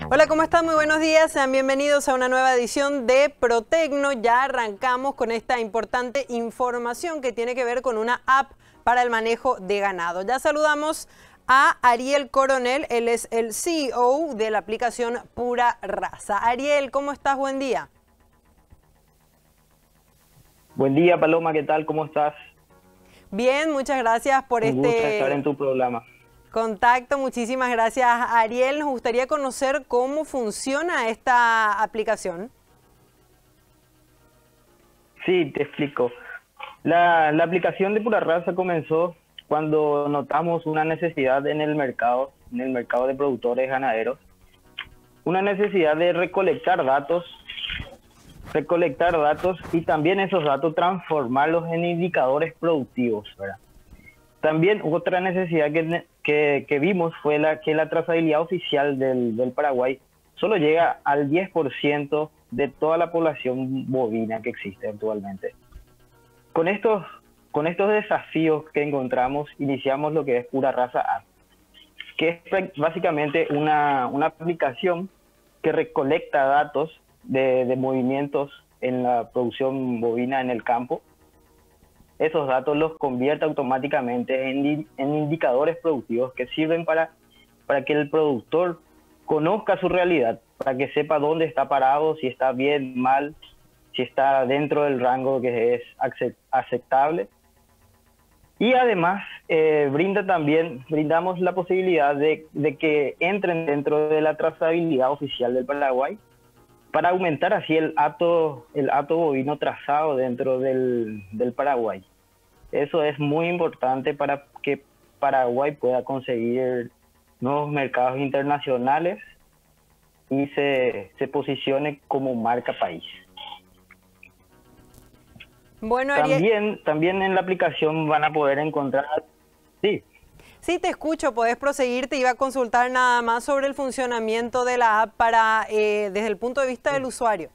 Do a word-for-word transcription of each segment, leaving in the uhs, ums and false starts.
Hola, ¿cómo están? Muy buenos días. Sean bienvenidos a una nueva edición de Protecno. Ya arrancamos con esta importante información que tiene que ver con una app para el manejo de ganado. Ya saludamos a Ariel Coronel. Él es el C E O de la aplicación Pura Raza. Ariel, ¿cómo estás? Buen día. Buen día, Paloma. ¿Qué tal? ¿Cómo estás? Bien, muchas gracias por Un gusto estar en este tu programa. contacto. Muchísimas gracias, Ariel. Nos gustaría conocer cómo funciona esta aplicación. Sí, te explico. La, la aplicación de Pura Raza comenzó cuando notamos una necesidad en el mercado, en el mercado de productores ganaderos, una necesidad de recolectar datos, recolectar datos y también esos datos transformarlos en indicadores productivos, ¿verdad? También otra necesidad que, que, que vimos fue la que la trazabilidad oficial del, del Paraguay solo llega al diez por ciento de toda la población bovina que existe actualmente. Con estos, con estos desafíos que encontramos, iniciamos lo que es Pura Raza App, que es básicamente una, una aplicación que recolecta datos de, de movimientos en la producción bovina en el campo. Esos datos los convierte automáticamente en, en indicadores productivos que sirven para, para que el productor conozca su realidad, para que sepa dónde está parado, si está bien, mal, si está dentro del rango que es aceptable. Y además eh, brinda también, brindamos la posibilidad de, de que entren dentro de la trazabilidad oficial del Paraguay para aumentar así el hato, el hato bovino trazado dentro del, del Paraguay. Eso es muy importante para que Paraguay pueda conseguir nuevos mercados internacionales y se, se posicione como marca país. Bueno, Ariel, también, también en la aplicación van a poder encontrar... Sí. Sí, te escucho, podés proseguir. Te iba a consultar nada más sobre el funcionamiento de la app para, eh, desde el punto de vista del usuario.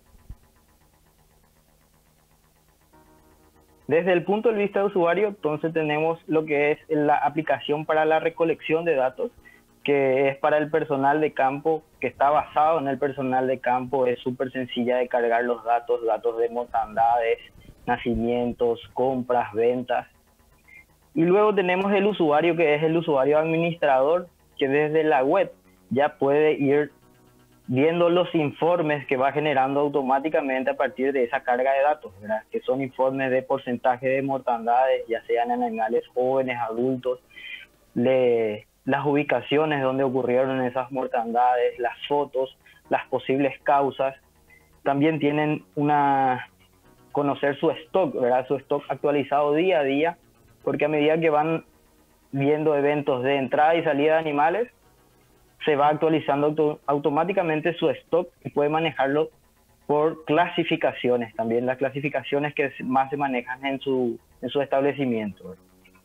Desde el punto de vista de usuario, entonces tenemos lo que es la aplicación para la recolección de datos, que es para el personal de campo, que está basado en el personal de campo. Es súper sencilla de cargar los datos, datos de mortandades, nacimientos, compras, ventas. Y luego tenemos el usuario, que es el usuario administrador, que desde la web ya puede ir viendo los informes que va generando automáticamente a partir de esa carga de datos, ¿verdad? Que son informes de porcentaje de mortandades, ya sean en animales jóvenes, adultos, de las ubicaciones donde ocurrieron esas mortandades, las fotos, las posibles causas. También tienen una, conocer su stock, ¿verdad? Su stock actualizado día a día, porque a medida que van viendo eventos de entrada y salida de animales, se va actualizando auto, automáticamente su stock y puede manejarlo por clasificaciones también, las clasificaciones que más se manejan en su, en su establecimiento.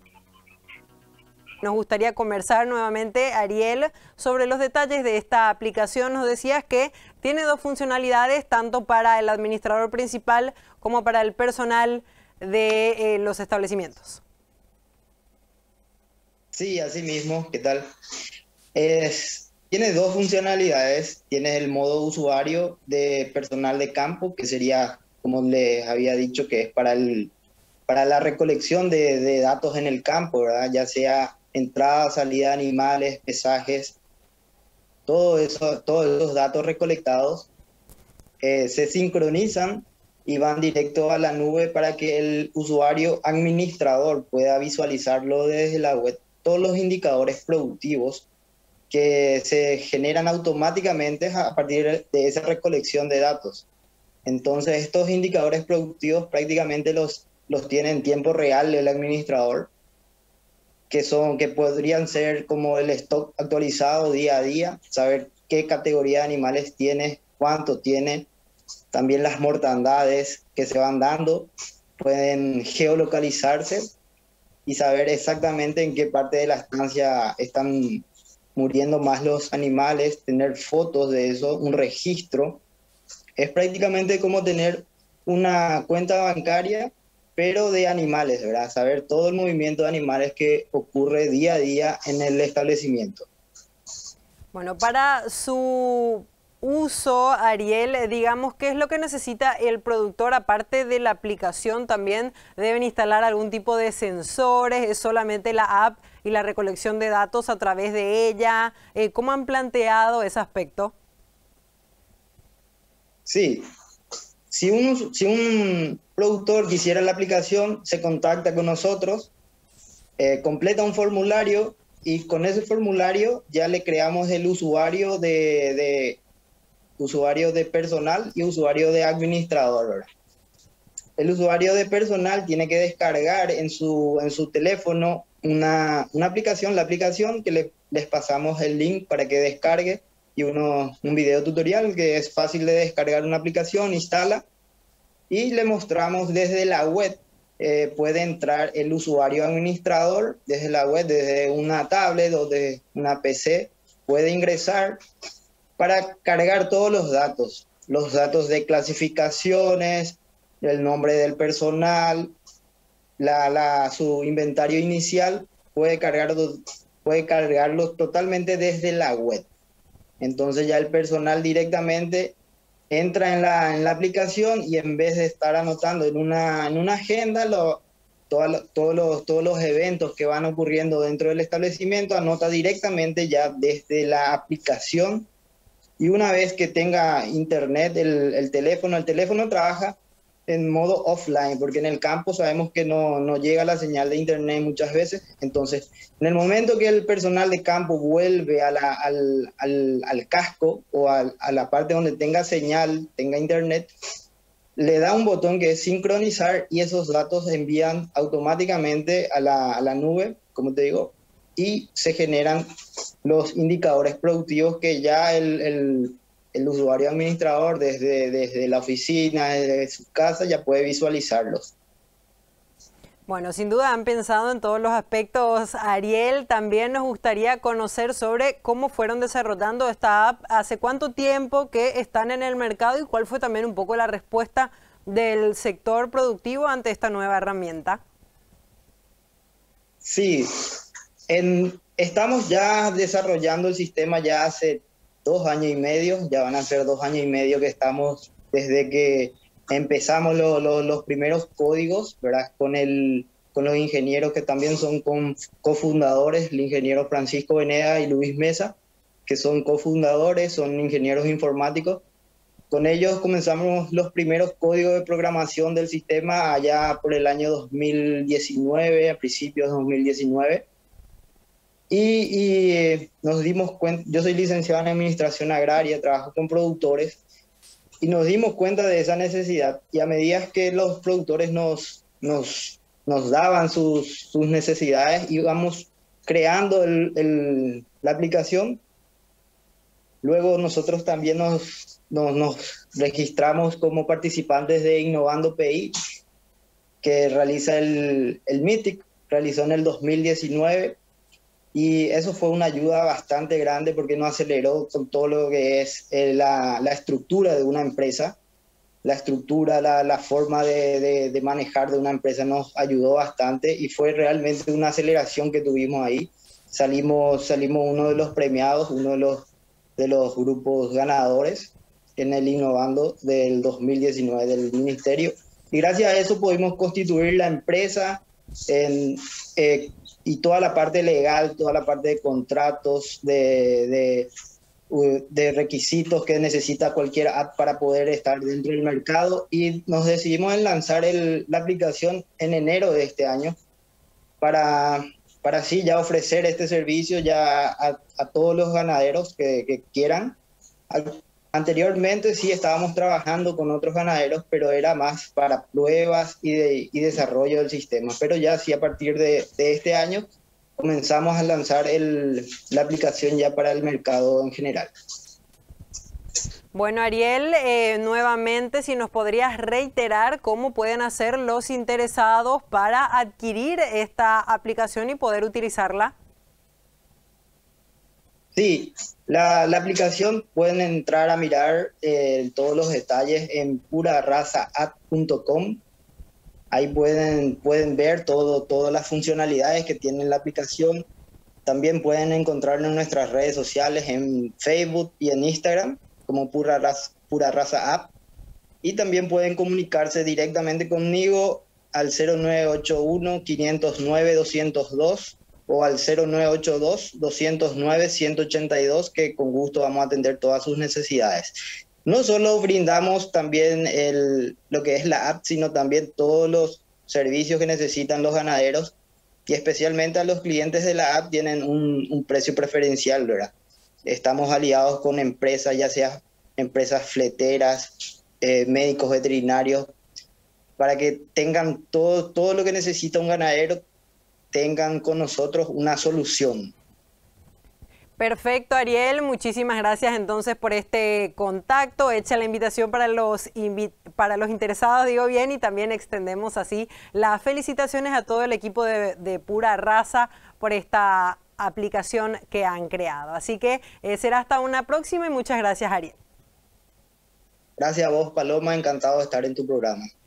Nos gustaría conversar nuevamente, Ariel, sobre los detalles de esta aplicación. Nos decías que tiene dos funcionalidades, tanto para el administrador principal como para el personal de eh, los establecimientos. Sí, así mismo, ¿qué tal? Es, tiene dos funcionalidades. Tiene el modo usuario de personal de campo, que sería, como les había dicho, que es para, el, para la recolección de, de datos en el campo, ¿verdad? Ya sea entrada, salida de animales, pesajes, todo eso, todos esos datos recolectados eh, se sincronizan y van directo a la nube para que el usuario administrador pueda visualizarlo desde la web. Todos los indicadores productivos que se generan automáticamente a partir de esa recolección de datos. Entonces, estos indicadores productivos prácticamente los, los tiene en tiempo real el administrador, que, son, que podrían ser como el stock actualizado día a día, saber qué categoría de animales tiene, cuánto tiene, también las mortandades que se van dando, pueden geolocalizarse y saber exactamente en qué parte de la estancia están muriendo más los animales, tener fotos de eso, un registro. Es prácticamente como tener una cuenta bancaria, pero de animales, ¿verdad? Saber todo el movimiento de animales que ocurre día a día en el establecimiento. Bueno, para su uso, Ariel, eh, digamos, ¿qué es lo que necesita el productor? Aparte de la aplicación, también deben instalar algún tipo de sensores, es solamente la app y la recolección de datos a través de ella. Eh, ¿cómo han planteado ese aspecto? Sí, si un, si un productor quisiera la aplicación, se contacta con nosotros, eh, completa un formulario y con ese formulario ya le creamos el usuario de, de, usuario de personal y usuario de administrador, ¿verdad? El usuario de personal tiene que descargar en su, en su teléfono una, una aplicación, la aplicación que le, les pasamos el link para que descargue y uno, un video tutorial que es fácil de descargar una aplicación, instala y le mostramos desde la web. Eh, puede entrar el usuario administrador desde la web, desde una tablet o de una P C, puede ingresar para cargar todos los datos, los datos de clasificaciones, el nombre del personal, la, la, su inventario inicial, puede cargarlo, puede cargarlo totalmente desde la web. Entonces ya el personal directamente entra en la, en la aplicación y en vez de estar anotando en una, en una agenda lo, toda, todos, los, todos los eventos que van ocurriendo dentro del establecimiento, anota directamente ya desde la aplicación. Y una vez que tenga internet, el, el teléfono, el teléfono trabaja en modo offline, porque en el campo sabemos que no, no llega la señal de internet muchas veces. Entonces, en el momento que el personal de campo vuelve a la, al, al, al casco o a, a la parte donde tenga señal, tenga internet, le da un botón que es sincronizar y esos datos se envían automáticamente a la, a la nube, como te digo, y se generan los indicadores productivos que ya el, el, el usuario administrador desde, desde la oficina, desde su casa, ya puede visualizarlos. Bueno, sin duda han pensado en todos los aspectos. Ariel, también nos gustaría conocer sobre cómo fueron desarrollando esta app, hace cuánto tiempo que están en el mercado y cuál fue también un poco la respuesta del sector productivo ante esta nueva herramienta. Sí, en, estamos ya desarrollando el sistema ya hace dos años y medio, ya van a ser dos años y medio que estamos desde que empezamos lo, lo, los primeros códigos, ¿verdad? Con, el, con los ingenieros que también son con, cofundadores, el ingeniero Francisco Veneda y Luis Mesa, que son cofundadores, son ingenieros informáticos. Con ellos comenzamos los primeros códigos de programación del sistema allá por el año dos mil diecinueve, a principios de dos mil diecinueve. Y, y nos dimos cuenta, yo soy licenciado en Administración Agraria, trabajo con productores, y nos dimos cuenta de esa necesidad. Y a medida que los productores nos, nos, nos daban sus, sus necesidades, íbamos creando el, el, la aplicación. Luego nosotros también nos, nos, nos registramos como participantes de Innovando P I, que realiza el, el MITIC, realizó en el dos mil diecinueve. Y eso fue una ayuda bastante grande porque nos aceleró con todo lo que es eh, la, la estructura de una empresa. La estructura, la, la forma de, de, de manejar de una empresa nos ayudó bastante y fue realmente una aceleración que tuvimos ahí. Salimos, salimos uno de los premiados, uno de los, de los grupos ganadores en el Innovando del dos mil diecinueve del Ministerio. Y gracias a eso pudimos constituir la empresa en... Eh, y toda la parte legal, toda la parte de contratos, de, de, de requisitos que necesita cualquier app para poder estar dentro del mercado. Y nos decidimos en lanzar el, la aplicación en enero de este año para, para así ya ofrecer este servicio ya a, a todos los ganaderos que, que quieran. Anteriormente sí estábamos trabajando con otros ganaderos, pero era más para pruebas y, de, y desarrollo del sistema. Pero ya sí a partir de, de este año comenzamos a lanzar el, la aplicación ya para el mercado en general. Bueno, Ariel, eh, nuevamente si nos podrías reiterar cómo pueden hacer los interesados para adquirir esta aplicación y poder utilizarla. Sí, la, la aplicación pueden entrar a mirar eh, todos los detalles en pura raza app punto com. Ahí pueden, pueden ver todo, todas las funcionalidades que tiene la aplicación. También pueden encontrarnos en nuestras redes sociales, en Facebook y en Instagram. como Pura Raza, Pura Raza App. Y también pueden comunicarse directamente conmigo al cero nueve ocho uno, cinco cero nueve, dos cero dos o al cero nueve ocho dos, dos cero nueve, ciento ochenta y dos, que con gusto vamos a atender todas sus necesidades. No solo brindamos también el, lo que es la app, sino también todos los servicios que necesitan los ganaderos, y especialmente a los clientes de la app tienen un, un precio preferencial, ¿verdad? Estamos aliados con empresas, ya sea empresas fleteras, eh, médicos veterinarios, para que tengan todo, todo lo que necesita un ganadero, tengan con nosotros una solución. Perfecto, Ariel, muchísimas gracias entonces por este contacto. Hecha la invitación para los, invi para los interesados, digo bien, y también extendemos así las felicitaciones a todo el equipo de, de Pura Raza por esta aplicación que han creado. Así que eh, será hasta una próxima y muchas gracias, Ariel. Gracias a vos, Paloma, encantado de estar en tu programa.